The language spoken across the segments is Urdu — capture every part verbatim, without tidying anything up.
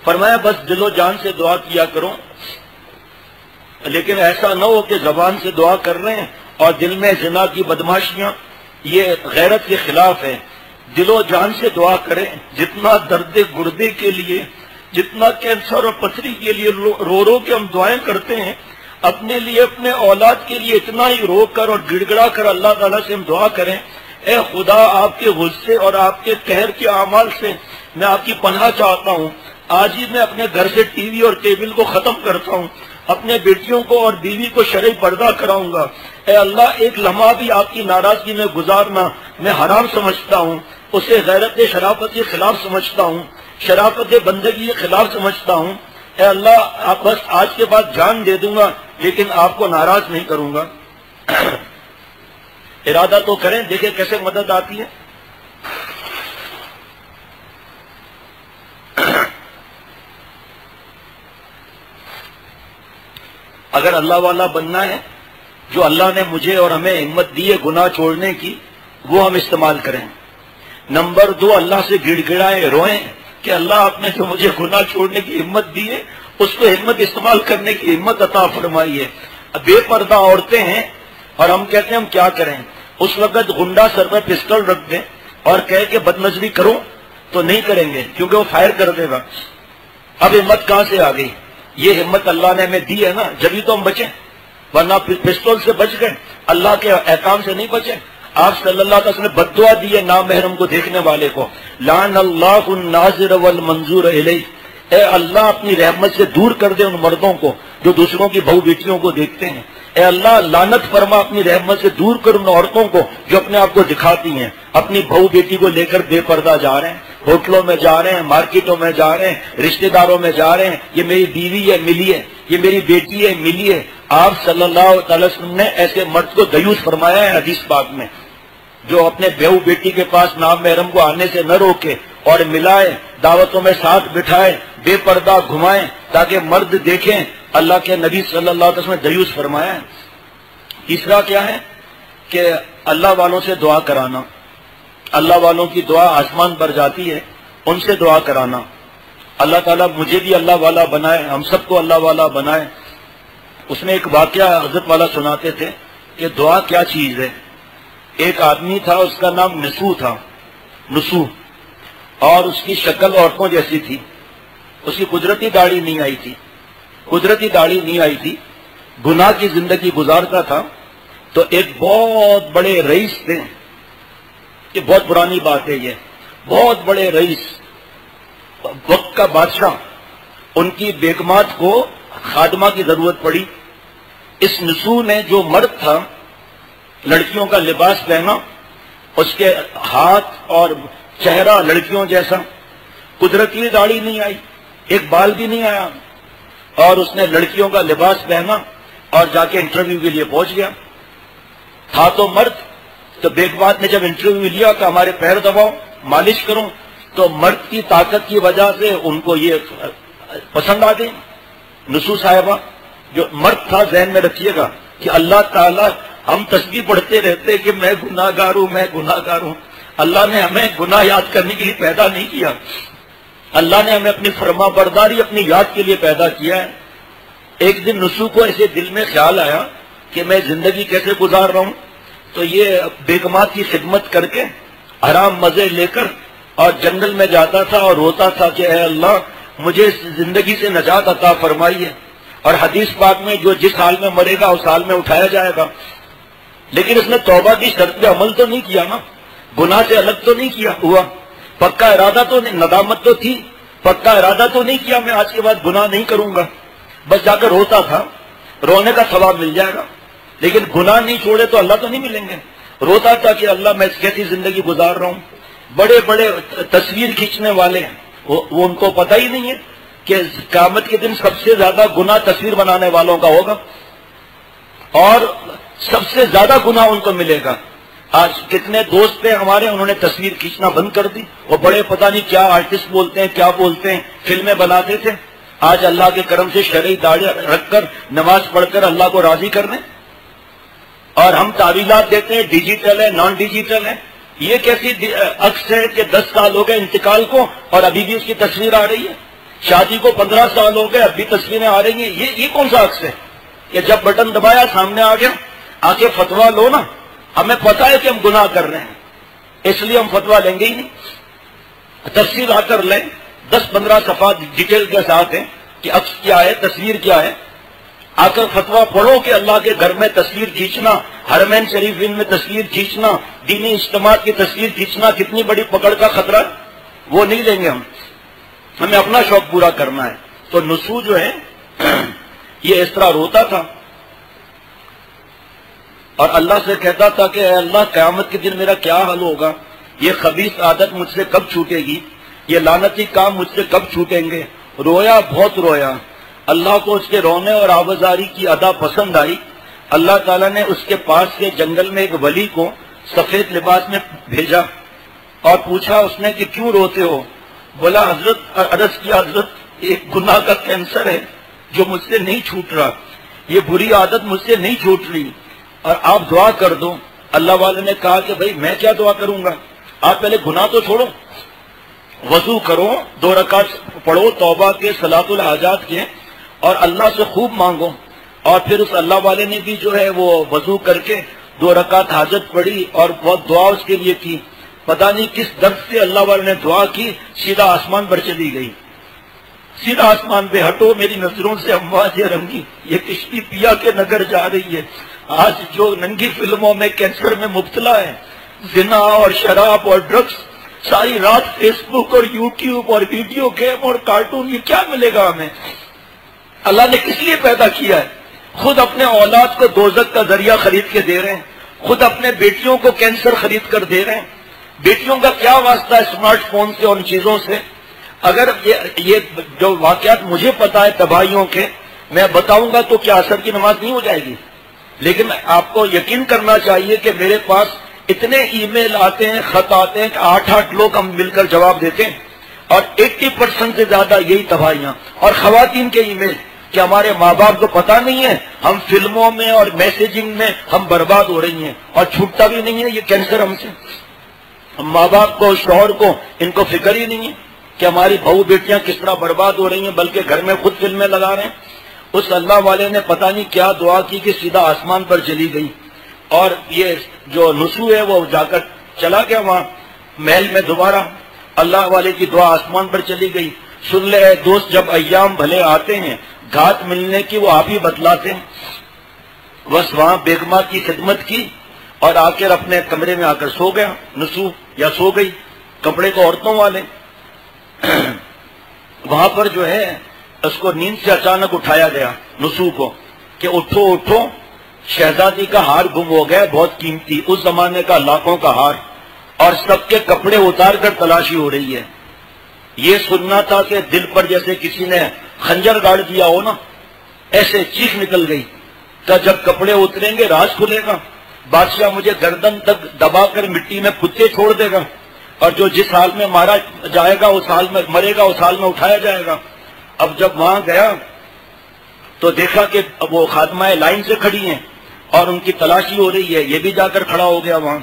فرمایا بس دل و جان سے دعا کیا کرو، لیکن ایسا نہ ہو کہ زبان سے دعا کر رہے ہیں اور دل میں زنا کی بدماشیاں، یہ غیرت کے خلاف ہے۔ دل و جان سے دعا کریں، جتنا درد گردے کے لیے، جتنا کینسر اور پتھری کے لیے رو رو کے ہم دعائیں کرتے ہیں، اپنے لیے اپنے اولاد کے لیے اتنا ہی رو کر اور گڑ گڑا کر اللہ تعالیٰ سے ہم دعا کریں، اے خدا آپ کے غصے اور آپ کے قہر کے اعمال سے میں آپ کی پناہ چاہتا ہوں، آج ہی میں اپنے گھر سے ٹی وی اور کیبل کو ختم کرتا ہوں، اپنے بیٹیوں کو اور بیوی کو شرعی پردہ کراؤں گا، اے اللہ ایک لمحہ بھی آپ کی ناراضگی میں گزارنا میں حرام سمجھتا ہوں، اسے غیرت شرافت کے خلاف سمجھتا ہوں، شرافت بندگی کے خلاف سمجھتا ہوں، اے اللہ آپ بس آج کے بعد جان دے دوں گا لیکن آپ کو ناراض نہیں کروں گا۔ ارادہ تو کریں، دیکھیں کیسے مدد آتی ہے۔ اگر اللہ والا بننا ہے، جو اللہ نے مجھے اور ہمیں ہمت دی ہے گناہ چھوڑنے کی، وہ ہم استعمال کریں۔ نمبر دو، اللہ سے گڑ گڑائیں، روئیں کہ اللہ آپ نے جو مجھے گناہ چھوڑنے کی ہمت دی ہے اس کو ہمت استعمال کرنے کی ہمت عطا فرمائی ہے۔ بے پردہ عورتیں ہیں اور ہم کہتے ہیں ہم کیا کریں، اس وقت گنڈا سر پہ پسٹل رکھ دیں اور کہے کہ بد نظری کرو تو نہیں کریں گے کیونکہ وہ فائر کر دے گا۔ اب ہمت کہاں سے آ گئی؟ یہ ہمت اللہ نے ہمیں دی ہے نا، جبھی تو ہم بچیں، ورنہ پسٹول سے بچ گئے، اللہ کے احکام سے نہیں بچے۔ آپ صلی اللہ علیہ وسلم نے بد دعا دی ہے نامحرم کو دیکھنے والے کو، لعن اللہ الناظر والمنظور الیہ، اے اللہ اپنی رحمت سے دور کر دے ان مردوں کو جو دوسروں کی بہو بیٹیوں کو دیکھتے ہیں، اے اللہ لعنت فرما اپنی رحمت سے دور کر ان عورتوں کو جو اپنے آپ کو دکھاتی ہیں، اپنی بہو بیٹی کو لے کر بے پردہ جا رہے ہیں، ہوٹلوں میں جا رہے ہیں، مارکیٹوں میں جا رہے ہیں، رشتہ داروں میں جا رہے ہیں، یہ میری بیوی ہے ملی ہے، یہ میری بیٹی ہے ملی ہے۔ آپ صلی اللہ علیہ وسلم نے ایسے مرد کو دیوس فرمایا ہے حدیث پاک میں، جو اپنے بہو بیٹی کے پاس نام محرم کو آنے سے نہ روکے اور ملائے، دعوتوں میں ساتھ بٹھائے، بے پردہ گھمائیں تاکہ مرد دیکھیں۔ اللہ کے نبی صلی اللہ علیہ وسلم نے دیوس فرمایا ہے۔ تیسرا کیا ہے کہ اللہ والوں سے دعا کرانا، اللہ والوں کی دعا آسمان پر جاتی ہے، ان سے دعا کرانا۔ اللہ تعالیٰ مجھے بھی اللہ والا بنائے، ہم سب کو اللہ والا بنائے۔ اس میں ایک واقعہ حضرت والا سناتے تھے کہ دعا کیا چیز ہے۔ ایک آدمی تھا، اس کا نام نسو تھا، نسو، اور اس کی شکل عورتوں جیسی تھی، اس کی قدرتی داڑھی نہیں آئی تھی، قدرتی داڑھی نہیں آئی تھی، گناہ کی زندگی گزارتا تھا۔ تو ایک بہت بڑے رئیس تھے، یہ بہت پرانی بات ہے، یہ بہت بڑے رئیس، وقت کا بادشاہ، ان کی بیگمات کو خادمہ کی ضرورت پڑی۔ اس نسو نے جو مرد تھا لڑکیوں کا لباس پہنا، اس کے ہاتھ اور چہرہ لڑکیوں جیسا، قدرتی داڑھی نہیں آئی، ایک بال بھی نہیں آیا، اور اس نے لڑکیوں کا لباس پہنا اور جا کے انٹرویو کے لیے پہنچ گیا۔ تھا تو مرد، تو بیگمات نے جب انٹرویو لیا کہ ہمارے پیر دباؤ، مالش کروں، تو مرد کی طاقت کی وجہ سے ان کو یہ پسند آ گئی۔ نسو صاحبہ جو مرد تھا، ذہن میں رکھیے گا کہ اللہ تعالیٰ، ہم تسبیح پڑھتے رہتے کہ میں گناہ گار ہوں، میں گناہ گار ہوں، اللہ نے ہمیں گناہ یاد کرنے کے لیے پیدا نہیں کیا، اللہ نے ہمیں اپنی فرما برداری اپنی یاد کے لیے پیدا کیا ہے۔ ایک دن نسو کو ایسے دل میں خیال آیا کہ میں زندگی کیسے گزار رہا ہوں، تو یہ بیگمات کی خدمت کر کے حرام مزے لے کر اور جنگل میں جاتا تھا اور روتا تھا کہ اے اللہ مجھے اس زندگی سے نجات عطا فرمائی ہے، اور حدیث پاک میں جو جس حال میں مرے گا اس حال میں اٹھایا جائے گا۔ لیکن اس نے توبہ کی شرط پہ عمل تو نہیں کیا نا، گناہ سے الگ تو نہیں کیا ہوا، پکا ارادہ تو نہیں، ندامت تو تھی، پکا ارادہ تو نہیں کیا میں آج کے بعد گناہ نہیں کروں گا، بس جا کر روتا تھا، رونے کا ثواب مل جائے گا، لیکن گناہ نہیں چھوڑے تو اللہ تو نہیں ملیں گے۔ روتا تھا کہ اللہ میں کیسی زندگی گزار رہا ہوں۔ بڑے بڑے تصویر کھینچنے والے ہیں، وہ ان کو پتہ ہی نہیں ہے کہ قیامت کے دن سب سے زیادہ گناہ تصویر بنانے والوں کا ہوگا اور سب سے زیادہ گناہ ان کو ملے گا۔ آج کتنے دوست ہیں ہمارے، انہوں نے تصویر کھینچنا بند کر دی، وہ بڑے پتہ نہیں کیا آرٹسٹ بولتے ہیں، کیا بولتے ہیں، فلمیں بناتے تھے، آج اللہ کے کرم سے شرعی داڑھی رکھ کر نماز پڑھ کر اللہ کو راضی کر دیں، اور ہم تعویلات دیتے ہیں ڈیجیٹل ہے، نان ڈیجیٹل ہے۔ یہ کیسی عکس ہے کہ دس سال ہو گئے انتقال کو اور ابھی بھی اس کی تصویر آ رہی ہے۔ شادی کو پندرہ سال ہو گئے اب بھی تصویریں آ رہی ہیں، یہ یہ کون سا عکس ہے کہ جب بٹن دبایا سامنے آ گیا؟ آ کے فتوا لو نا، ہمیں پتا ہے کہ ہم گناہ کر رہے ہیں، اس لیے ہم فتوا لیں گے ہی نہیں۔ تفصیل آ کر لیں، دس پندرہ صفحات ڈیٹیل کے ساتھ ہیں کہ عکس کیا ہے، تصویر کیا ہے، آ کر فتوا پڑھو کہ اللہ کے گھر میں تصویر کھینچنا، حرمین شریفین میں تصویر کھینچنا، دینی اجتماعات کی تصویر کھینچنا کتنی بڑی پکڑ کا خطرہ ہے، وہ نہیں لیں گے ہم، ہمیں اپنا شوق پورا کرنا ہے۔ تو نسو جو ہے یہ اس طرح روتا تھا اور اللہ سے کہتا تھا کہ اے اللہ قیامت کے دن میرا کیا حل ہوگا، یہ خبیث عادت مجھ سے کب چھوٹے گی، یہ لعنتی کام مجھ سے کب چھوٹیں گے۔ رویا، بہت رویا، اللہ کو اس کے رونے اور آوازاری کی ادا پسند آئی۔ اللہ تعالیٰ نے اس کے پاس کے جنگل میں ایک ولی کو سفید لباس میں بھیجا اور پوچھا اس نے کہ کیوں روتے ہو؟ بولا حضرت، عرض کیا حضرت ایک گناہ کا کینسر ہے جو مجھ سے نہیں چھوٹ رہا، یہ بری عادت مجھ سے نہیں چھوٹ رہی اور آپ دعا کر دو۔ اللہ والے نے کہا کہ بھائی میں کیا دعا کروں گا، آپ پہلے گناہ تو چھوڑو، وضو کرو، دو رکعت پڑھو توبہ کے، صلاۃ الحاجات کے، اور اللہ سے خوب مانگو۔ اور پھر اس اللہ والے نے بھی جو ہے وہ وضو کر کے دو رکعت حاجت پڑھی اور بہت دعا اس کے لیے کی۔ پتہ نہیں کس درد سے اللہ والے نے دعا کی، سیدھا آسمان پر چلی گئی، سیدھا آسمان پہ، ہٹو میری نظروں سے امواج رنگی، یہ کشتی پیا کے نگر جا رہی ہے۔ آج جو ننگی فلموں میں کینسر میں مبتلا ہے، زنا اور شراب اور ڈرگس، ساری رات فیس بک اور یوٹیوب اور ویڈیو گیم اور کارٹون، یہ کیا ملے گا ہمیں؟ اللہ نے کس لیے پیدا کیا ہے؟ خود اپنے اولاد کو دوزخ کا ذریعہ خرید کے دے رہے ہیں، خود اپنے بیٹیوں کو کینسر خرید کر دے رہے ہیں۔ بیٹیوں کا کیا واسطہ ہے اسمارٹ فون سے اور ان چیزوں سے؟ اگر یہ, یہ جو واقعات مجھے پتا ہے تباہیوں کے، میں بتاؤں گا تو کیا اثر کی نماز نہیں ہو جائے گی؟ لیکن آپ کو یقین کرنا چاہیے کہ میرے پاس اتنے ای میل آتے ہیں، خط آتے ہیں کہ آٹھ آٹھ لوگ ہم مل کر جواب دیتے ہیں، اور ایٹی پرسینٹ سے زیادہ یہی تباہیاں، اور خواتین کے ای میل کہ ہمارے ماں باپ کو پتا نہیں ہے، ہم فلموں میں اور میسیجنگ میں ہم برباد ہو رہی ہیں اور چھوٹتا بھی نہیں ہے یہ کینسر ہم سے۔ ہم ماں باپ کو، شوہر کو، ان کو فکر ہی نہیں ہے کہ ہماری بہو بیٹیاں کس طرح برباد ہو رہی ہیں، بلکہ گھر میں خود فلمیں لگا رہے ہیں۔ اس اللہ والے نے پتہ نہیں کیا دعا کی کہ سیدھا آسمان پر چلی گئی، اور یہ جو نسو ہے وہ جا کر چلا گیا وہاں محل میں دوبارہ۔ اللہ والے کی دعا آسمان پر چلی گئی۔ سن لے اے دوست، جب ایام بھلے آتے ہیں، گھات ملنے کی وہ آپ ہی بتلاتے ہیں۔ بس وہاں بیگمہ کی خدمت کی اور آ کر اپنے کمرے میں آ کر سو گیا نسو، یا سو گئی، کپڑے کو عورتوں والے۔ وہاں پر جو ہے اس کو نیند سے اچانک اٹھایا گیا نسو کو کہ اٹھو اٹھو، شہزادی کا ہار گم ہو گیا، بہت قیمتی، اس زمانے کا لاکھوں کا ہار، اور سب کے کپڑے اتار کر تلاشی ہو رہی ہے۔ یہ سننا تھا کہ دل پر جیسے کسی نے خنجر گاڑ دیا ہو نا، ایسے چیخ نکل گئی کہ جب کپڑے اتریں گے راز کھلے گا، بادشاہ مجھے گردن تک دبا کر مٹی میں کتے چھوڑ دے گا، اور جو جس حال میں مارا جائے گا اس حال میں مرے گا، اس حال میں اٹھایا جائے گا۔ اب جب وہاں گیا تو دیکھا کہ وہ خادمائیں لائن سے کھڑی ہیں اور ان کی تلاشی ہو رہی ہے، یہ بھی جا کر کھڑا ہو گیا وہاں۔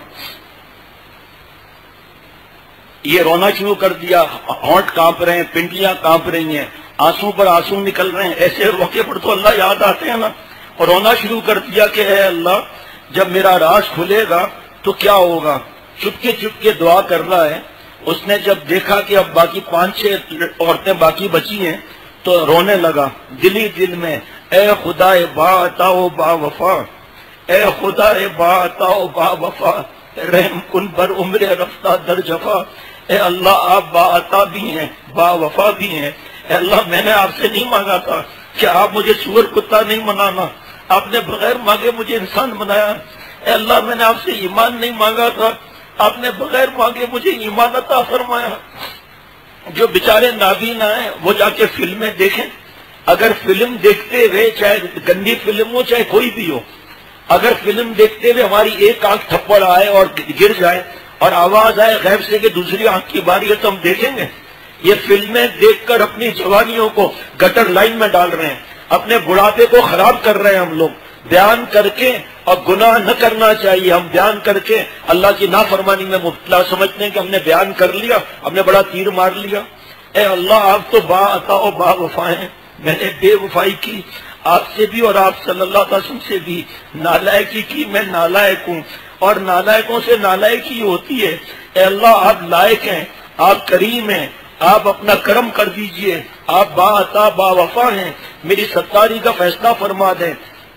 یہ رونا شروع کر دیا، ہونٹ کانپ رہے ہیں، پنڈلیاں کانپ رہی ہیں، آنسو پر آنسو نکل رہے ہیں۔ ایسے موقع پر تو اللہ یاد آتے ہیں نا، اور رونا شروع کر دیا کہ اے اللہ جب میرا راز کھلے گا تو کیا ہوگا۔ چپکے چپکے دعا کر رہا ہے۔ اس نے جب دیکھا کہ اب باقی پانچ چھ عورتیں باقی بچی ہیں تو رونے لگا دلی دل میں، اے خدا با عطا و با وفا، اے خدا با عطا و با وفا، رحم کن بر عمر رفتہ در جفا۔ اے اللہ آپ با عطا بھی ہیں، با وفا بھی ہیں۔ اے اللہ میں نے آپ سے نہیں مانگا تھا کہ آپ مجھے سور کتا نہیں بنانا، آپ نے بغیر مانگے مجھے انسان بنایا۔ اے اللہ میں نے آپ سے ایمان نہیں مانگا تھا، آپ نے بغیر مانگے مجھے ایمان عطا فرمایا۔ جو بیچارے نابینا ہیں وہ جا کے فلمیں دیکھیں، اگر فلم دیکھتے ہوئے، چاہے گندی فلم ہو چاہے کوئی بھی ہو، اگر فلم دیکھتے ہوئے ہماری ایک آنکھ تھپڑ آئے اور گر جائے اور آواز آئے غیب سے کہ دوسری آنکھ کی باری ہے تو ہم دیکھیں گے؟ یہ فلمیں دیکھ کر اپنی جوانیوں کو گٹر لائن میں ڈال رہے ہیں، اپنے بڑھاپے کو خراب کر رہے ہیں ہم لوگ۔ بیان کر کے، اور گناہ نہ کرنا چاہیے، ہم بیان کر کے اللہ کی نافرمانی میں مبتلا سمجھتے ہیں کہ ہم نے بیان کر لیا، ہم نے بڑا تیر مار لیا۔ اے اللہ آپ تو با عطا و با وفا ہیں، میں نے بے وفائی کی آپ سے بھی اور آپ صلی اللہ علیہ وسلم سے بھی، نالائکی کی میں نالائق ہوں اور نالائکوں سے نالائکی ہوتی ہے۔ اے اللہ آپ لائق ہیں، آپ کریم ہیں، آپ اپنا کرم کر دیجئے، آپ با عطا با وفا ہیں، میری ستاری کا فیصلہ فرما دیں۔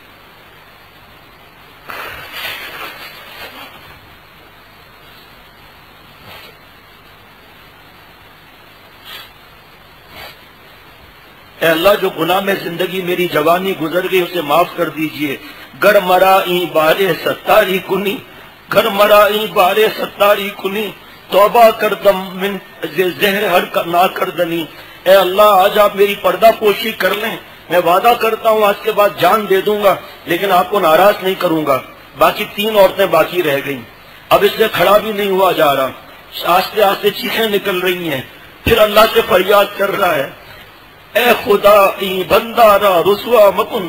اے اللہ جو گناہ میں زندگی میری جوانی گزر گئی اسے معاف کر دیجئے۔ گر مرا این بارے ستاری کنی، گر مرا این بارے ستاری کنی، توبہ کردم من زہر ہر نہ کردنی۔ اے اللہ آج آپ میری پردہ پوشی کر لیں، میں وعدہ کرتا ہوں آج کے بعد جان دے دوں گا لیکن آپ کو ناراض نہیں کروں گا۔ باقی تین عورتیں باقی رہ گئیں، اب اس سے کھڑا بھی نہیں ہوا جا رہا، آستے آستے چیخیں نکل رہی ہیں، پھر اللہ سے فریاد کر رہا ہے، اے خدا ای بندہ را رسوا مکن،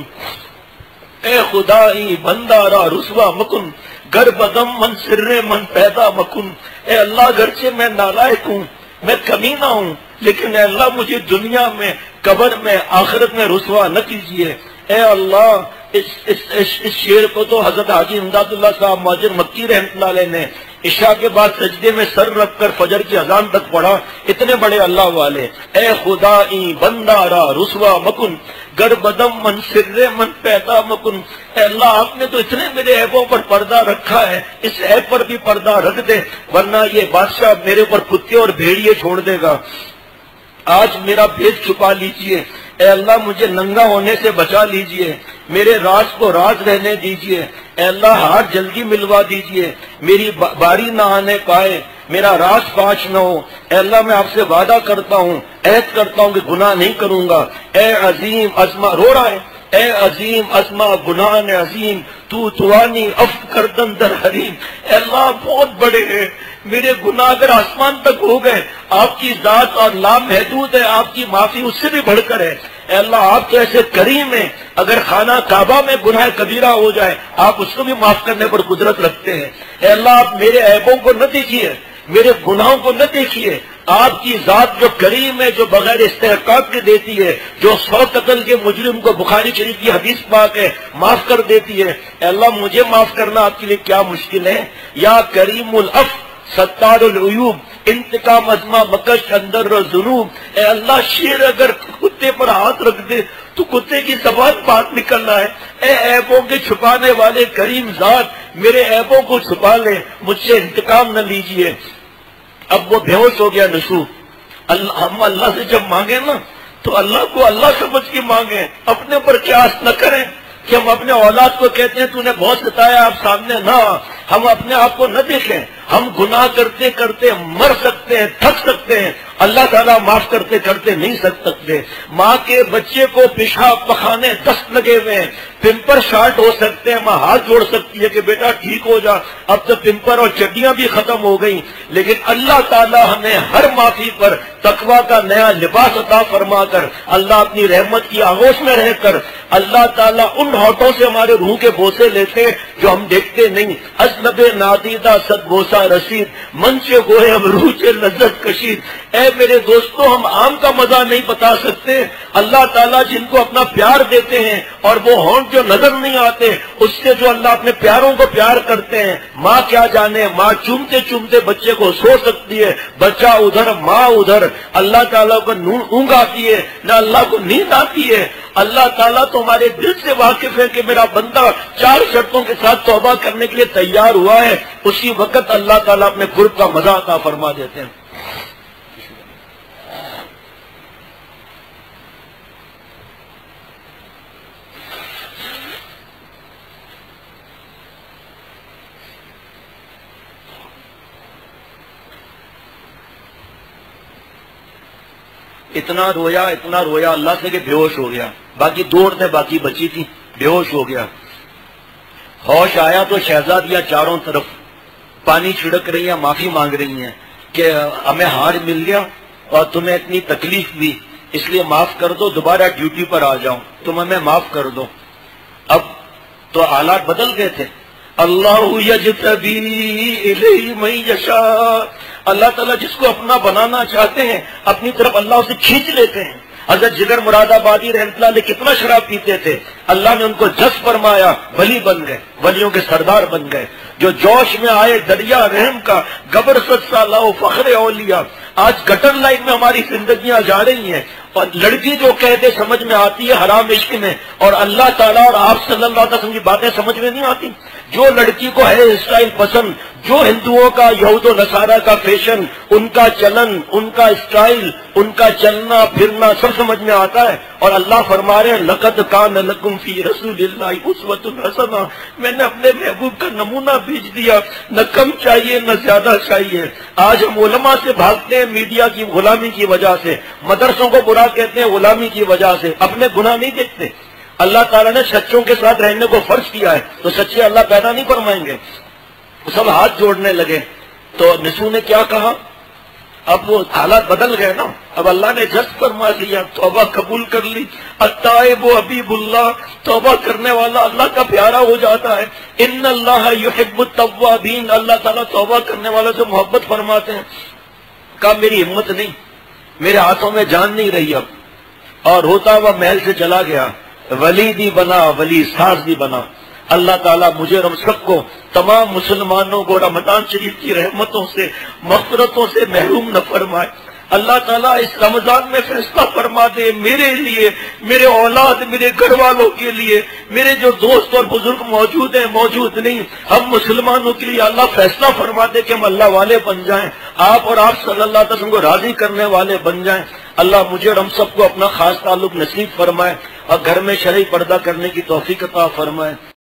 اے خدا ای بندہ را رسوا مکن، گر بدم من سر من پیدا مکن۔ اے اللہ گرچہ میں نالائق ہوں، میں کمینہ ہوں، لیکن اے اللہ مجھے دنیا میں، قبر میں، آخرت میں رسوا نہ کیجیے۔ اے اللہ اس, اس, اس, اس شعر کو تو حضرت حاجی امداد اللہ صاحب مہاجر مکی رحمۃ اللہ علیہ نے عشاء کے بعد سجدے میں سر رکھ کر فجر کی اذان تک پڑھا، اتنے بڑے اللہ والے۔ اے خدا ای بندہ را رسوا مکن، گر بدم من سر من پیدا مکن۔ اے اللہ آپ نے تو اتنے میرے عیبوں پر پردہ رکھا ہے، اس عیب پر بھی پردہ رکھ دے ورنہ یہ بادشاہ میرے اوپر کتے اور بھیڑیے چھوڑ دے گا۔ آج میرا بھید چھپا لیجئے، اے اللہ مجھے ننگا ہونے سے بچا لیجئے، میرے راز کو راز رہنے دیجئے۔ اے اللہ ہاتھ جلدی ملوا دیجئے، میری باری نہ آنے پائے، میرا راز فاش نہ ہو۔ اے اللہ میں آپ سے وعدہ کرتا ہوں، عہد کرتا ہوں کہ گناہ نہیں کروں گا۔ اے عظیم عظمہ، رو رہا ہے، اے عظیم عظمہ گناہ نے عظیم، تو توانی اف کردن در حریم۔ اے اللہ بہت بڑے ہیں میرے گناہ، اگر آسمان تک ہو گئے آپ کی ذات اور لامحدود ہے، آپ کی معافی اس سے بھی بڑھ کر ہے۔ اے اللہ آپ تو ایسے کریم ہیں، اگر خانہ کعبہ میں گناہ کبیرہ ہو جائے آپ اس کو بھی معاف کرنے پر قدرت رکھتے ہیں۔ اے اللہ آپ میرے عیبوں کو نہ دیکھیے، میرے گناہوں کو نہ دیکھیے، آپ کی ذات جو کریم ہے، جو بغیر استحقاق کے دیتی ہے، جو سو قتل کے مجرم کو بخاری شریف کی حدیث پاک ہے معاف کر دیتی ہے۔ اے اللہ مجھے معاف کرنا آپ کے لیے کیا مشکل ہے۔ یا کریم العف ستار العیوب، انتقام ازما مکش اندر ذنوب۔ اے اللہ شیر اگر کتے پر ہاتھ رکھ دے تو کتے کی زبان بات نکلنا ہے۔ اے عیبوں کے چھپانے والے کریم ذات میرے عیبوں کو چھپا لے، مجھ سے انتقام نہ لیجئے۔ اب وہ بے ہوش ہو گیا نشو۔ اللہ ہم اللہ سے جب مانگیں نا تو اللہ کو اللہ سمجھ کے مانگیں، اپنے پر قیاس نہ کریں کہ ہم اپنے اولاد کو کہتے ہیں تو نے بہت ستایا آپ سامنے نہ، ہم اپنے آپ کو نہ دیکھیں۔ ہم گناہ کرتے کرتے مر سکتے ہیں، تھک سکتے ہیں، اللہ تعالیٰ معاف کرتے کرتے نہیں سکتے۔ ماں کے بچے کو پیشاب پخانے دست لگے ہوئے ہیں، پمپر شارٹ ہو سکتے ہیں، ماں ہاتھ جوڑ سکتی ہے کہ بیٹا ٹھیک ہو جا، اب تو پمپر اور چڈیاں بھی ختم ہو گئی، لیکن اللہ تعالیٰ ہمیں ہر معافی پر تقویٰ کا نیا لباس عطا فرما کر، اللہ اپنی رحمت کی آغوش میں رہ کر، اللہ تعالیٰ ان ہاتھوں سے ہمارے روح کے بوسے لیتے ہیں جو ہم دیکھتے نہیں۔ ازلب نادیدہ صد بوسہ رسید، من سے گوئے ہم روح سے لذت کشید۔ اے میرے دوستو ہم عام کا مزہ نہیں بتا سکتے، اللہ تعالیٰ جن کو اپنا پیار دیتے ہیں اور وہ ہونٹ جو نظر نہیں آتے اس سے جو اللہ اپنے پیاروں کو پیار کرتے ہیں، ماں کیا جانے، ماں چومتے چومتے بچے کو سو سکتی ہے، بچہ ادھر ماں ادھر، اللہ تعالیٰ کو اونگ آتی ہے نہ اللہ کو نیند آتی ہے۔ اللہ تعالیٰ تو ہمارے دل سے واقف ہے کہ میرا بندہ چار شرطوں کے ساتھ توبہ کرنے کے لیے تیار ہوا ہے، اسی وقت اللہ تعالیٰ اپنے قرب کا مزہ عطا فرما دیتے ہیں۔ اتنا رویا اتنا رویا اللہ سے کہ بے ہوش ہو گیا، باقی دو عورتیں باقی بچی تھی، بے ہوش ہو گیا۔ ہوش آیا تو شہزادیاں چاروں طرف پانی چھڑک رہی ہیں، معافی مانگ رہی ہیں کہ ہمیں ہار مل گیا اور تمہیں اتنی تکلیف بھی، اس لیے معاف کر دو، دوبارہ ڈیوٹی پر آ جاؤں، تم ہمیں معاف کر دو۔ اب تو حالات بدل گئے تھے۔ اللہ یجتبی الیہ من یشاء، اللہ تعالیٰ جس کو اپنا بنانا چاہتے ہیں اپنی طرف اللہ اسے کھینچ لیتے ہیں۔ حضرت جگر مراد آبادی رحمۃ اللہ علیہ کتنا شراب پیتے تھے، اللہ نے ان کو جذب فرمایا، ولی بن گئے، ولیوں کے سردار بن گئے۔ جو جوش میں آئے دریا رحم کا، گبر ست سالہ فخر اولیاء۔ آج گٹر لائن میں ہماری زندگیاں جا رہی ہیں، اور لڑکی جو کہتے سمجھ میں آتی ہے حرام عشق میں، اور اللہ تعالیٰ اور آپ صلی اللہ علیہ وسلم کی باتیں سمجھ میں نہیں آتی۔ جو لڑکی کو ہے اسٹائل پسند، جو ہندوؤں کا یہود و نصارہ کا فیشن، ان کا چلن، ان کا اسٹائل، ان کا چلنا پھرنا سب سمجھ میں آتا ہے، اور اللہ فرما رہے ہیں لقد کان لکم فی رسول اللہ اسوۃ حسنہ، میں نے اپنے محبوب کا نمونہ بھیج دیا، نہ کم چاہیے نہ زیادہ چاہیے۔ آج ہم علماء سے بھاگتے ہیں میڈیا کی غلامی کی وجہ سے، مدرسوں کو برا کہتے ہیں غلامی کی وجہ سے، اپنے گناہ نہیں دیکھتے۔ اللہ تعالیٰ نے سچوں کے ساتھ رہنے کو فرض کیا ہے، تو سچے اللہ پیدا نہیں فرمائیں گے۔ سب ہاتھ جوڑنے لگے تو نسو نے کیا کہا، اب وہ حالات بدل گئے نا، اب اللہ نے جذب فرما لیا، توبہ قبول کر لی۔ التائب حبیب اللہ، توبہ کرنے والا اللہ کا پیارا ہو جاتا ہے۔ ان اللہ یحب التوابین، اللہ تعالیٰ توبہ کرنے والوں سے محبت فرماتے ہیں۔ کہا میری ہمت نہیں، میرے ہاتھوں میں جان نہیں رہی اب، اور ہوتا ہوا محل سے چلا گیا، ولی بھی بنا ولی ساز بھی بنا۔ اللہ تعالیٰ مجھے اور ہم سب کو، تمام مسلمانوں کو رمضان شریف کی رحمتوں سے مغفرتوں سے محروم نہ فرمائے۔ اللہ تعالیٰ اس رمضان میں فیصلہ فرما دے میرے لیے، میرے اولاد، میرے گھر والوں کے لیے، میرے جو دوست اور بزرگ موجود ہیں موجود نہیں، ہم مسلمانوں کے لیے اللہ فیصلہ فرما دے کہ ہم اللہ والے بن جائیں، آپ اور آپ صلی اللہ علیہ وسلم کو راضی کرنے والے بن جائیں۔ اللہ مجھے اور ہم سب کو اپنا خاص تعلق نصیب فرمائے، اور گھر میں شرعی پردہ کرنے کی توفیق عطا فرمائے۔